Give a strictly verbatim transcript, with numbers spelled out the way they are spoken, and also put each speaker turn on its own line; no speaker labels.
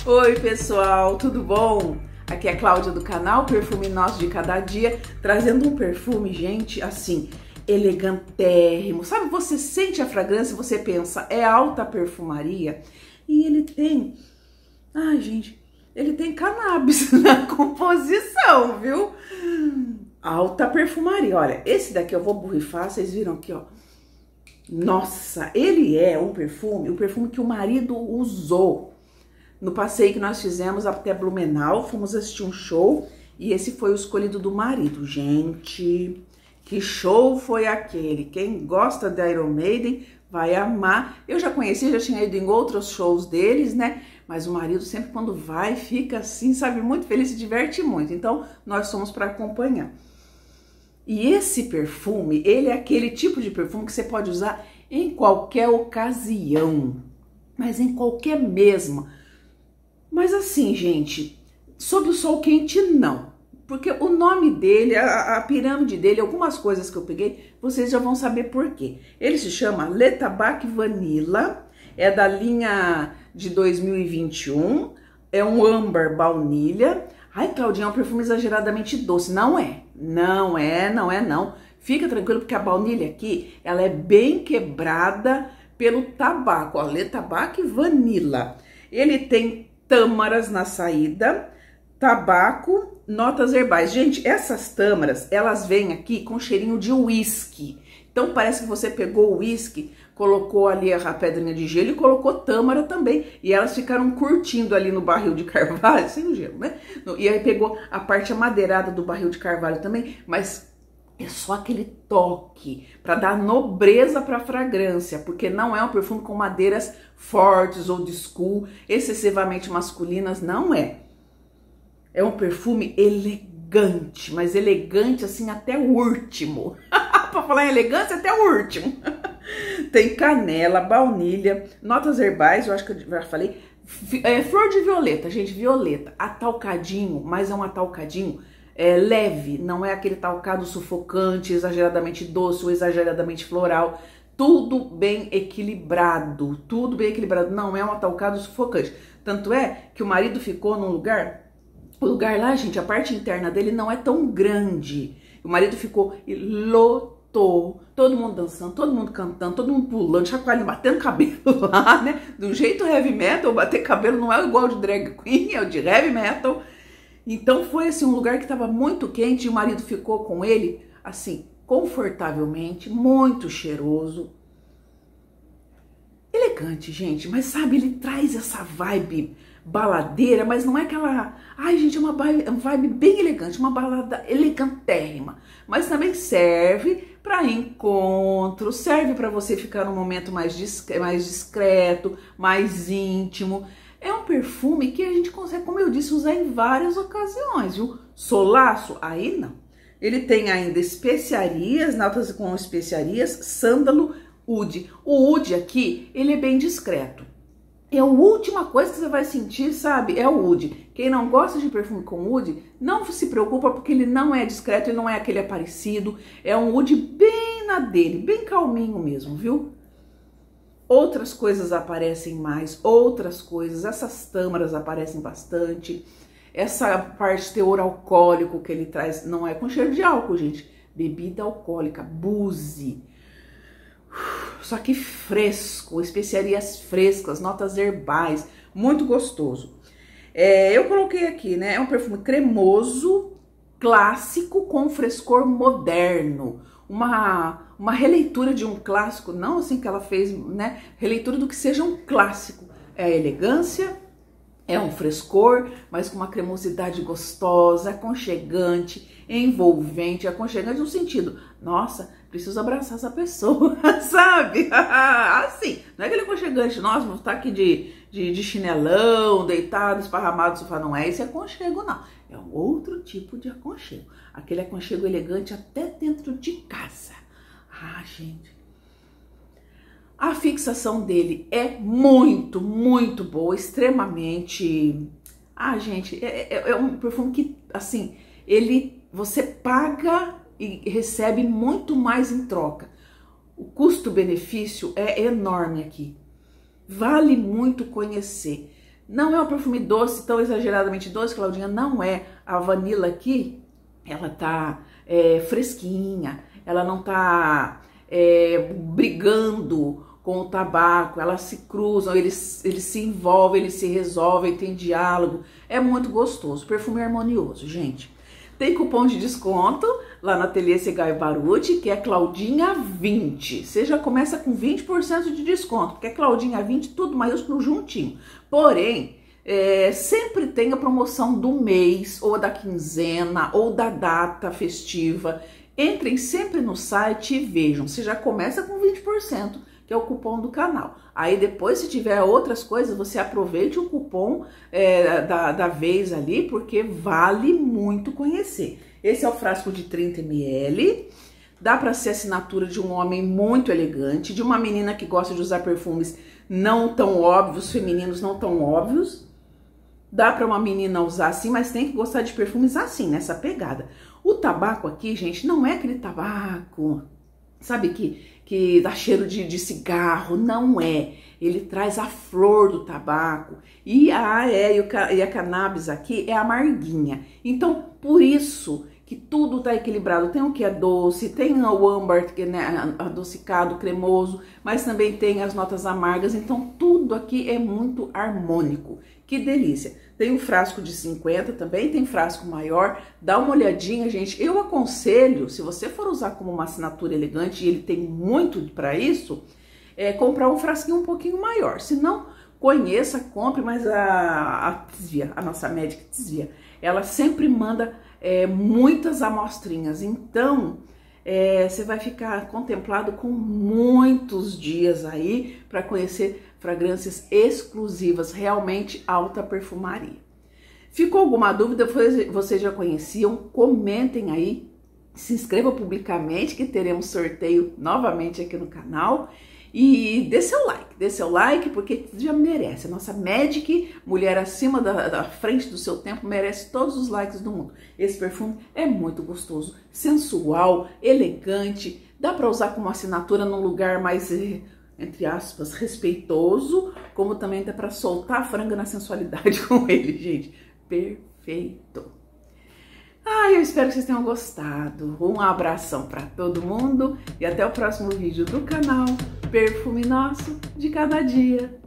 Oi pessoal, tudo bom? Aqui é a Cláudia do canal Perfume Nosso de Cada Dia, trazendo um perfume, gente, assim, elegantérrimo. Sabe, você sente a fragrância e você pensa, é alta perfumaria? E ele tem, ai gente, ele tem cannabis na composição, viu? Alta perfumaria. Olha, esse daqui eu vou borrifar, vocês viram aqui, ó. Nossa, ele é um perfume, o perfume que o marido usou no passeio que nós fizemos até Blumenau. Fomos assistir um show e esse foi o escolhido do marido. Gente, que show foi aquele? Quem gosta da Iron Maiden vai amar. Eu já conheci, já tinha ido em outros shows deles, né? Mas o marido sempre quando vai fica assim, sabe, muito feliz, se diverte muito. Então nós fomos para acompanhar. E esse perfume, ele é aquele tipo de perfume que você pode usar em qualquer ocasião, mas em qualquer mesmo. Mas assim, gente, sob o sol quente não, porque o nome dele, a, a pirâmide dele, algumas coisas que eu peguei, vocês já vão saber por quê. Ele se chama Le Tabac Vanilla, é da linha de dois mil e vinte e um, é um âmbar baunilha. Ai, Claudinha, é um perfume exageradamente doce. Não é, não é, não é não. Fica tranquilo porque a baunilha aqui, ela é bem quebrada pelo tabaco, ó, Le Tabac Vanilla. Ele tem tâmaras na saída, tabaco, notas herbais. Gente, essas tâmaras, elas vêm aqui com cheirinho de uísque. Então parece que você pegou o uísque, colocou ali a pedrinha de gelo e colocou tâmara também. E elas ficaram curtindo ali no barril de carvalho, sem o gelo, né? E aí pegou a parte amadeirada do barril de carvalho também, mas é só aquele toque para dar nobreza para a fragrância, porque não é um perfume com madeiras fortes ou de school, excessivamente masculinas, não é. É um perfume elegante, mas elegante assim até o último. Para falar em elegância, até o último. Tem canela, baunilha, notas herbais, eu acho que eu já falei. É, flor de violeta, gente, violeta, atalcadinho, mas é um atalcadinho É, leve, não é aquele talcado sufocante, exageradamente doce ou exageradamente floral. Tudo bem equilibrado, tudo bem equilibrado, não é um talcado sufocante. Tanto é que o marido ficou num lugar, o lugar lá, gente, a parte interna dele não é tão grande. O marido ficou e lotou, todo mundo dançando, todo mundo cantando, todo mundo pulando, chacoalhando, batendo cabelo lá, né? Do jeito heavy metal, bater cabelo não é igual de drag queen, é o de heavy metal. Então foi assim, um lugar que estava muito quente e o marido ficou com ele, assim, confortavelmente, muito cheiroso. Elegante, gente, mas sabe, ele traz essa vibe baladeira, mas não é aquela... Ai, gente, é uma vibe bem elegante, uma balada elegantérrima. Mas também serve para encontro, serve para você ficar num momento mais, discre- mais discreto, mais íntimo. É um perfume que a gente consegue, como eu disse, usar em várias ocasiões, viu? Solaço, aí não. Ele tem ainda especiarias, notas com especiarias, sândalo, oud. O oud aqui, ele é bem discreto. É a última coisa que você vai sentir, sabe? É o oud. Quem não gosta de perfume com oud, não se preocupa porque ele não é discreto, ele não é aquele aparecido. É um oud bem na dele, bem calminho mesmo, viu? Outras coisas aparecem mais, outras coisas, essas tâmaras aparecem bastante. Essa parte teor alcoólico que ele traz não é com cheiro de álcool, gente. Bebida alcoólica, booze. Só que fresco, especiarias frescas, notas herbais, muito gostoso. É, eu coloquei aqui, né? É um perfume cremoso, clássico com frescor moderno. Uma, uma releitura de um clássico, não assim que ela fez, né? Releitura do que seja um clássico. É a elegância, é um frescor, mas com uma cremosidade gostosa, aconchegante, envolvente, aconchegante no sentido, nossa, preciso abraçar essa pessoa, sabe? Assim, não é aquele aconchegante, nossa, vou estar aqui de, de, de chinelão, deitado, esparramado no sofá, não é esse aconchego, não. É um outro tipo de aconchego. Aquele aconchego elegante até dentro de casa. Ah, gente. A fixação dele é muito, muito boa, extremamente... Ah, gente, é, é, é um perfume que, assim, ele... Você paga e recebe muito mais em troca. O custo-benefício é enorme aqui. Vale muito conhecer. Não é um perfume doce, tão exageradamente doce, Claudinha, não é. A vanila aqui, ela tá é, fresquinha, ela não tá é, brigando com o tabaco, elas se cruzam, eles, eles se envolvem, eles se resolvem, tem diálogo. É muito gostoso, perfume harmonioso, gente. Tem cupom de desconto lá na Ateliê Segal e Baruti, que é Claudinha vinte. Você já começa com vinte por cento de desconto, porque é Claudinha vinte, tudo maiúsculo juntinho. Porém, é, sempre tem a promoção do mês, ou da quinzena, ou da data festiva. Entrem sempre no site e vejam. Você já começa com vinte por cento, que é o cupom do canal. Aí depois, se tiver outras coisas, você aproveite o cupom é, da, da vez ali, porque vale muito conhecer. Esse é o frasco de trinta mililitros, dá para ser assinatura de um homem muito elegante, de uma menina que gosta de usar perfumes não tão óbvios, femininos não tão óbvios. Dá para uma menina usar assim, mas tem que gostar de perfumes assim, nessa pegada. O tabaco aqui, gente, não é aquele tabaco, sabe, que, que dá cheiro de, de cigarro, não é. Ele traz a flor do tabaco e a, é, e, o, e a cannabis aqui é amarguinha. Então, por isso que tudo tá equilibrado. Tem o que é doce, tem o âmbar, que é, né, adocicado, cremoso, mas também tem as notas amargas. Então, tudo aqui é muito harmônico. Que delícia! Tem um frasco de cinquenta também, tem frasco maior. Dá uma olhadinha, gente. Eu aconselho, se você for usar como uma assinatura elegante, e ele tem muito para isso, é comprar um frasquinho um pouquinho maior. Se não, conheça, compre, mas a, a Tisvia, a nossa médica Tisvia, ela sempre manda é, muitas amostrinhas. Então, é, você vai ficar contemplado com muitos dias aí para conhecer fragrâncias exclusivas, realmente alta perfumaria. Ficou alguma dúvida? Vocês já conheciam? Comentem aí, se inscreva publicamente que teremos sorteio novamente aqui no canal. E dê seu like, dê seu like porque já merece. A nossa Magic, mulher acima da, da frente do seu tempo, merece todos os likes do mundo. Esse perfume é muito gostoso, sensual, elegante, dá para usar como assinatura num lugar mais, entre aspas, respeitoso, como também dá para soltar a franga na sensualidade com ele, gente. Perfeito! Ah, eu espero que vocês tenham gostado. Um abração para todo mundo e até o próximo vídeo do canal Perfume Nosso de Cada Dia.